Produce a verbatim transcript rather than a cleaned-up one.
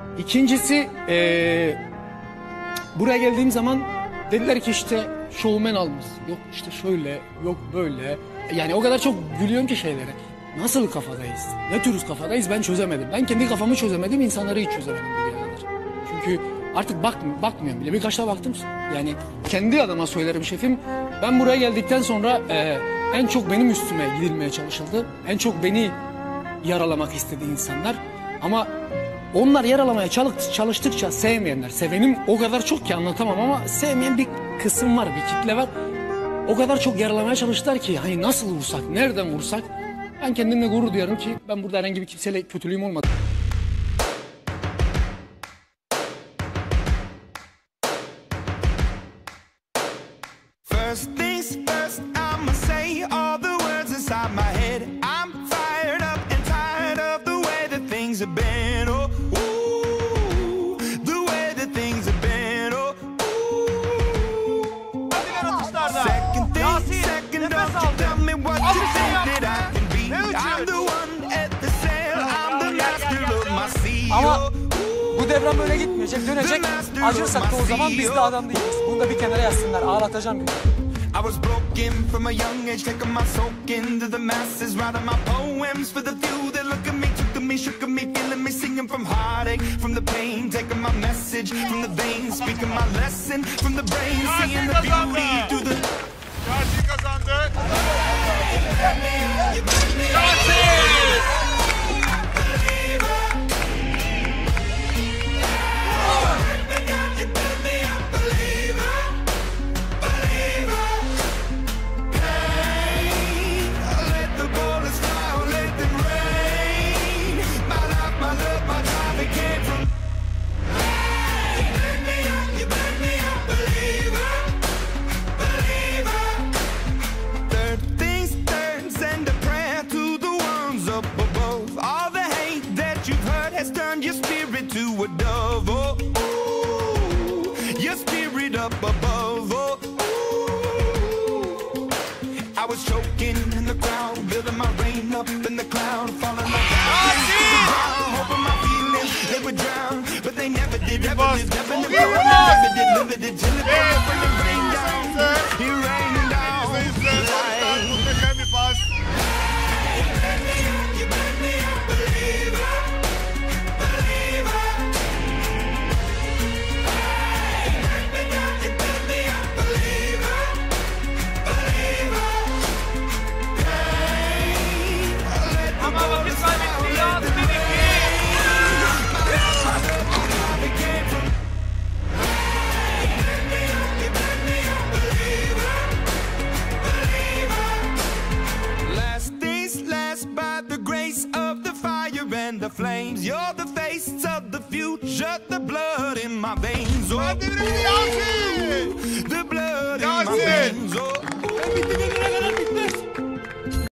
İkincisi ee, buraya geldiğim zaman dediler ki işte şovmen almışsın. Yok işte şöyle, yok böyle. Yani o kadar çok gülüyorum ki şeylere. Nasıl kafadayız? Ne tür kafadayız ben çözemedim. Ben kendi kafamı çözemedim, insanları hiç çözemedim bugüne kadar. Çünkü artık bak, bakmıyorum bile. Birkaç da baktım. Yani kendi adıma söylerim şefim. Ben buraya geldikten sonra e, en çok benim üstüme gidilmeye çalışıldı. En çok beni yaralamak istedi insanlar. Ama onlar yaralamaya çalıştıkça sevmeyenler, sevenim o kadar çok ki anlatamam ama sevmeyen bir kısım var, bir kitle var. O kadar çok yaralamaya çalıştılar ki hani nasıl vursak, nereden vursak. Ben kendimle gurur duyarım ki ben burada herhangi bir kimseyle kötülüğüm olmadı. First things first, I'ma say all the words inside my head. I'm fired up and tired of the way that things have been. Oh, ooh, the way that things have been. Oh, ooh. Second thing, second off, you tell me what you think that I can be. I'm the one at the sail, I'm the master of my sea. Ama bu devran böyle gitmeyecek, dönecek. Acırsak da o zaman biz de adam değiliz. Bunu da bir kenara yazsınlar, ağlatacağım bir. I was broken from a young age, taking my soak into the masses, writing my poems for the few that look at me, took to me, shook at me, feeling me, singing from heartache, from the pain, taking my message from the veins, speaking my lesson from the brain, seeing the beauty through the... Şarjı kazandı. Your spirit to a dove, oh, ooh, your spirit up above, oh, ooh. I was choking in the crowd, building my rain up in the cloud, falling like ice to the ground, hoping my feelings they would drown, but they never did, ever did, never did, never did, limited till it broke when it rained down, it rained down, like. The flames, you're the face of the future, the blood in my veins. Oh,